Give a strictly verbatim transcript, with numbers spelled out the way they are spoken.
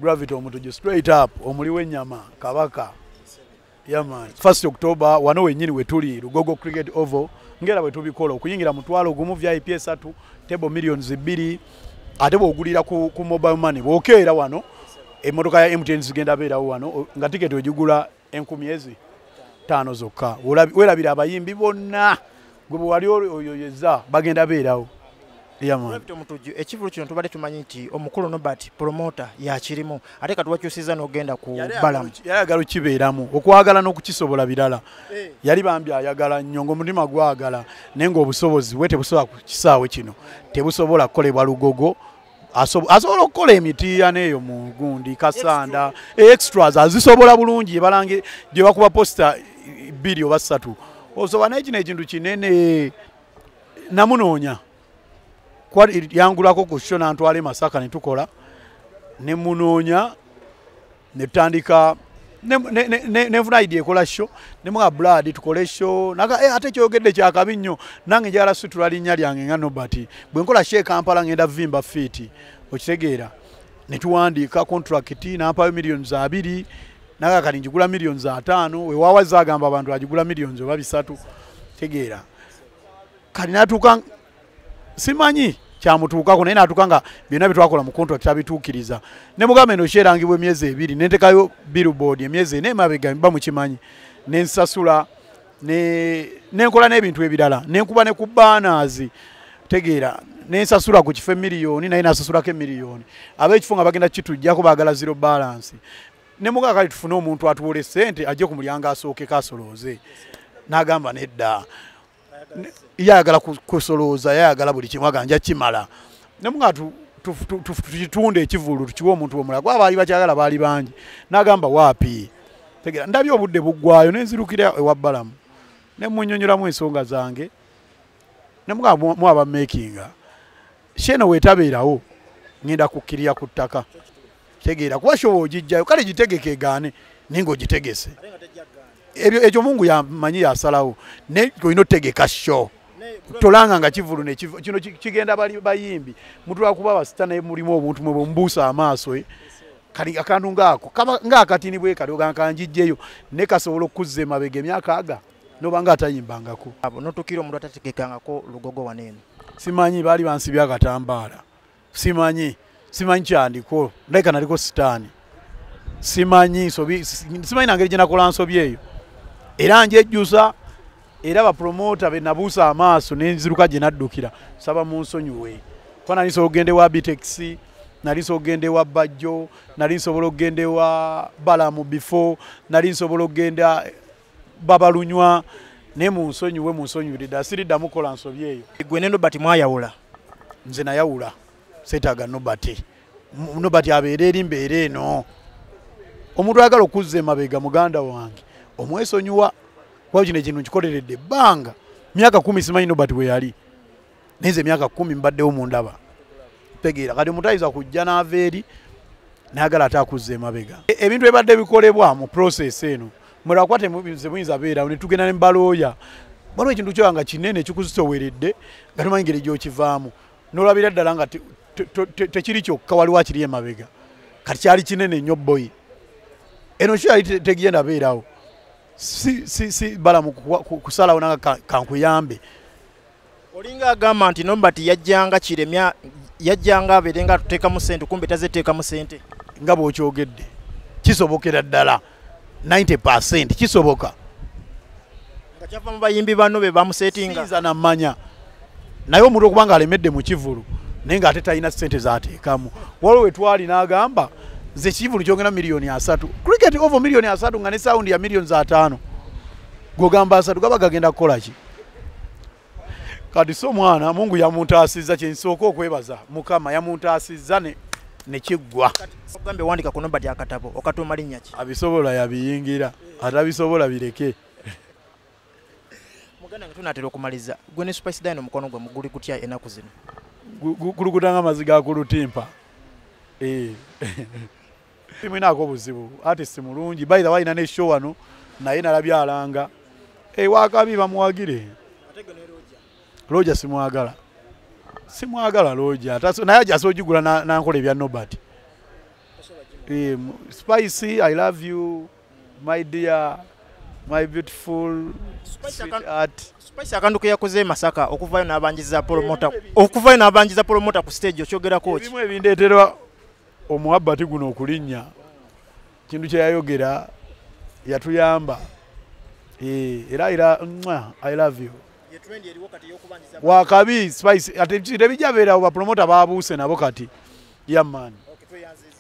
Gravity omutuju straight up omuliwe nyama kabaka. Yeah man. first October wano wenyini wetuli Lugogo Cricket Oval ngera wetubikola okuyingira mutwalo gumu V I P esatu table millions bbiri ate bogulira ku, ku mobile money bokeera wano emotoka ya M T N zigenda beera wano nga ticket ojugula enkumi ezi tano zokka werabira abayimbi bonna gwe wali oyoyeza bagenda beerawo. Yeah man. Ekivulu kino tubadde tumanyi nti omukulu Nobert promoter yakirimu ate katuwakyusiza n'ogenda ku balamu yayagala kibeeramu okwagala n'okukisobola birala yali bambi ayagala nnyo ng'omutima gwagala naye ng'obusobozi bwe tebusobola ku kisaawe kino tebusobola kukolebwa Lugogo asobola okukola emitiya n'eyo mu gundi kasanda extras azisobola bulungi balange gye bakuba posta bbiri oba ssatu osobola naye kino ekintu kinene namunoonya yangulako ku show nantwale Masaka ne tukola ne munoonya ne tutandika ne nfuna idea ekola show ne mwa blood tukole show naga eh ate kyogedde kyakabi nnyo nange njala situla linnya lyange nga Nobert bwe nkola show Kampala ngenda vimba fiti okitegeera ne tuwandiika contract nampayo millions abiri naga kali njigula millions ataano we wawaza agamba abantu ajigula millions oba bisatu tegeera kali natuka simanyi kyamutuukako naye natukanga byonna bitwakola mu contract abituukiriza ne mugambe no sherangibwe emyezi ebiri nentekayo billboard emyezi ene mabega mba mukimanyi nensasula ne nenkola n'ebintu ebirala nenkuba ne ku banners tegeera nensasula ku kife miliyoni naye nasasulako miliyoni ab'ekifo nga bagenda kitujjako baagala zero balance ne mugaga kali tufune omuntu atuwole sente ajje ku mulyango asooke kasolooze n'agamba nedda yagala kusoloza yagala buli kimwe aganja kimala nemunga tutunde ekivulu tukiwa omuntu omulala kwa bali bakyagala bali bangi nagamba wapi tegera ndabyo obudde buggwayo nenzirukira ewa balamu ne munnyonnyola ensonga zange nemunga mwaba makinga sheno wetabeerawo ngenda kukkirira ku ttaka tegera kuba shobo ogijjayo kale gitegeke gaane ningo gitegese ebyo ekyo Mungu yamanyi yasalawo ne koino tegeka show tolanga nga kivulu ne kino kigenda bali bayimbi mutula kuba basitana mulimu obuntu mwe bombusa amaaso e kali akantu ngako kaba ngakatini bwe kadoga kanjijjeyo ne kasobola okuzza emabega emyaka aga nobanga atayimbangako abo notukira omuntu atategekangako Lugogo wanene simanyi bali bansi byakatambala simanyi simanyi kyandiko ndeka naliko sitani simanyi sobi simanyi nangeri jina kolanso byeyo era nje ejjusa era ba promoter be nabuusa amaaso nenziruka gye naddukira saba mu nsonyiwe ko nali so ogende wa Bitex nali so ogende wa Bajjo nali nsobola ogende wa Balamu before nali nsobola ogenda Babalunywa ne mu nsonyiwe mu nsonyiwe dasiri damukola nsobyeyo gwe ne Nobert mwayawula nze nayawula setaga Nobert Nobert abeere eri mbeere eno omuntu ayagala okuzza emabega muganda wange omwesonyiwa kwa kino ekintu nkikoleredde ebbanga myaka kumi simanyi Nobert we yali neze myaka kumi mbaddewo mu ndaba tegeera kati omutayiza kujja n'ava eri nayagala ate akuzza emabega ebintu ebadde bikolebwa mu process eno mulakwate muyinza beera ne tugenda ne mbalooya waliwo ekintu kyo nga kinene kikusoweredde nga tomanyi ngeri gyokivaamu n'olabira ddala nga tekiri kyokka waliwo akiri emabega kati kyali kinene nnyo boyi eno kyo yali tegenda beerawo si si si Balamu kusalawo nanga kankuyambe olinga agamba nti Nobert yajjanga kiremya yajjanga aberenga tuteeka mu sente kumbe tazeteeka mu sente nga bw'okyogedde kisobokera ddala ninety percent kisoboka nga kyava mu bayimbi banno be bamusetinga sinza namanya naye omuntu okubanga alemedde mu kivulu naye nga ate talina sente zaateekamu waliwo wetwali n'agamba ze kivulu kyongera miliyoni asatu cricket over miliyoni asatu nga ne sound ya miliyoni za tano gogamba asatu gaba gagenda kukola ki kati so mwana Mungu yamuntaasizza kyensooka okwebaza Mukama yamuntaasizza ne ne kiggwa ogambe wandika ku Nobert akatabo okatuma linnya ki abisobola yabiyingira atabisobola bireke muganda nga tunatera okumaliza gwe ne Spice Dino mukono gwe muguli kutya enaku zino kulukutanga amaziga ku lutimpa eh Simwinako buzibu artist mulungi by the way ina ne show wano naye nalabya alanga eh wakabi bamuwagire atege ne Roger Roger simwagala simwagala Roger naye aja sojigula na nkola ebya Nobert Um, Spicy, I love you, my dear, my beautiful sweetheart. Spicy akantu ke yakoze Masaka okuvayo n'abanjiza promota okuvayo n'abanjiza promota ku stage okyogerako ki? Ebimu ebindeetera omuwabbati guno okulinnya kintu kye yayogera yatuyamba. Era era I love you. Wakabi Spicy ate tebijja beera oba promota baabuuse nabo kati. Yeah man. Okay,